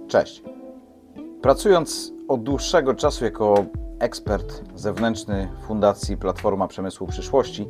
Cześć. Pracując od dłuższego czasu jako ekspert zewnętrzny Fundacji Platforma Przemysłu Przyszłości,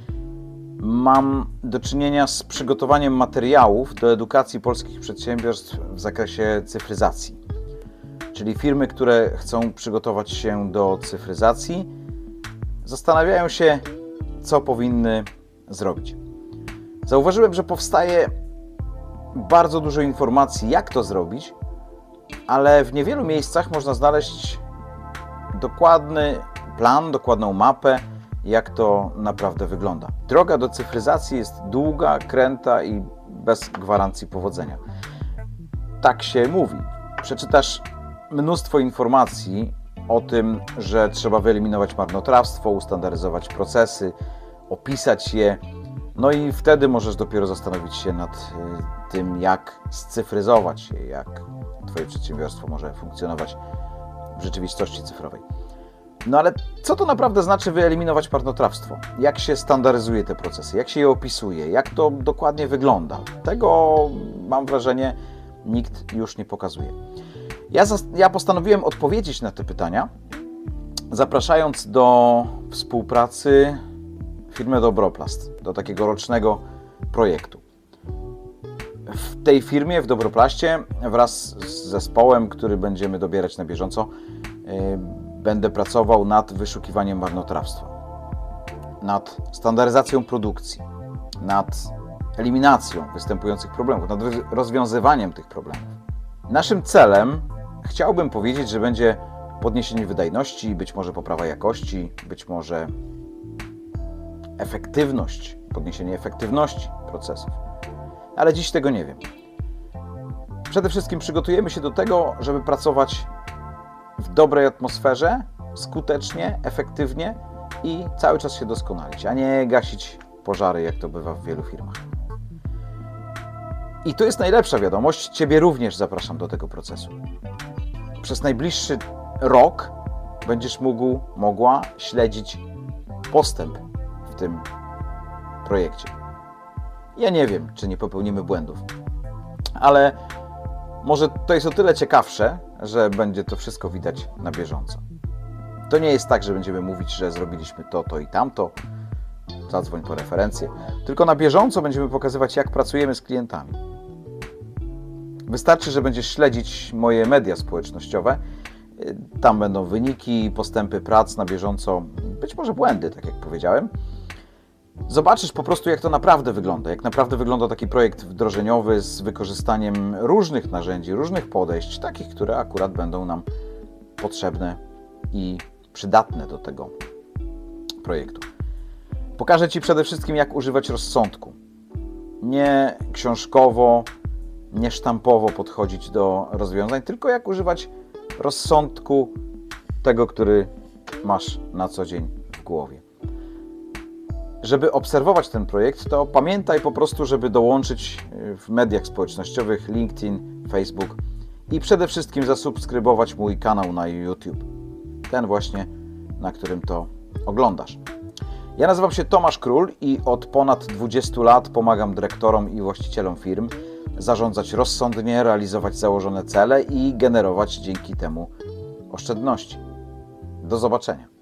mam do czynienia z przygotowaniem materiałów do edukacji polskich przedsiębiorstw w zakresie cyfryzacji. Czyli firmy, które chcą przygotować się do cyfryzacji, zastanawiają się, co powinny zrobić. Zauważyłem, że powstaje bardzo dużo informacji, jak to zrobić, ale w niewielu miejscach można znaleźć dokładny plan, dokładną mapę, jak to naprawdę wygląda. Droga do cyfryzacji jest długa, kręta i bez gwarancji powodzenia. Tak się mówi. Przeczytasz mnóstwo informacji o tym, że trzeba wyeliminować marnotrawstwo, ustandaryzować procesy, opisać je, no i wtedy możesz dopiero zastanowić się nad tym, jak scyfryzować je, jak Twoje przedsiębiorstwo może funkcjonować w rzeczywistości cyfrowej. No ale co to naprawdę znaczy wyeliminować marnotrawstwo? Jak się standaryzuje te procesy? Jak się je opisuje? Jak to dokładnie wygląda? Tego, mam wrażenie, nikt już nie pokazuje. Ja postanowiłem odpowiedzieć na te pytania, zapraszając do współpracy firmę Dobroplast, do takiego rocznego projektu. W tej firmie, w Dobroplaście, wraz z zespołem, który będziemy dobierać na bieżąco, będę pracował nad wyszukiwaniem marnotrawstwa, nad standaryzacją produkcji, nad eliminacją występujących problemów, nad rozwiązywaniem tych problemów. Naszym celem, chciałbym powiedzieć, że będzie podniesienie wydajności, być może poprawa jakości, być może efektywność, podniesienie efektywności procesów. Ale dziś tego nie wiem. Przede wszystkim przygotujemy się do tego, żeby pracować w dobrej atmosferze, skutecznie, efektywnie i cały czas się doskonalić, a nie gasić pożary, jak to bywa w wielu firmach. I to jest najlepsza wiadomość. Ciebie również zapraszam do tego procesu. Przez najbliższy rok będziesz mogła śledzić postęp w tym projekcie. Ja nie wiem, czy nie popełnimy błędów, ale może to jest o tyle ciekawsze, że będzie to wszystko widać na bieżąco. To nie jest tak, że będziemy mówić, że zrobiliśmy to i tamto, zadzwoń po referencję, tylko na bieżąco będziemy pokazywać, jak pracujemy z klientami. Wystarczy, że będziesz śledzić moje media społecznościowe, tam będą wyniki, postępy prac na bieżąco, być może błędy, tak jak powiedziałem. Zobaczysz po prostu, jak to naprawdę wygląda, jak naprawdę wygląda taki projekt wdrożeniowy z wykorzystaniem różnych narzędzi, różnych podejść, takich, które akurat będą nam potrzebne i przydatne do tego projektu. Pokażę Ci przede wszystkim, jak używać rozsądku. Nie książkowo, nie sztampowo podchodzić do rozwiązań, tylko jak używać rozsądku tego, który masz na co dzień w głowie. Żeby obserwować ten projekt, to pamiętaj po prostu, żeby dołączyć w mediach społecznościowych LinkedIn, Facebook i przede wszystkim zasubskrybować mój kanał na YouTube. Ten właśnie, na którym to oglądasz. Ja nazywam się Tomasz Król i od ponad 20 lat pomagam dyrektorom i właścicielom firm zarządzać rozsądnie, realizować założone cele i generować dzięki temu oszczędności. Do zobaczenia.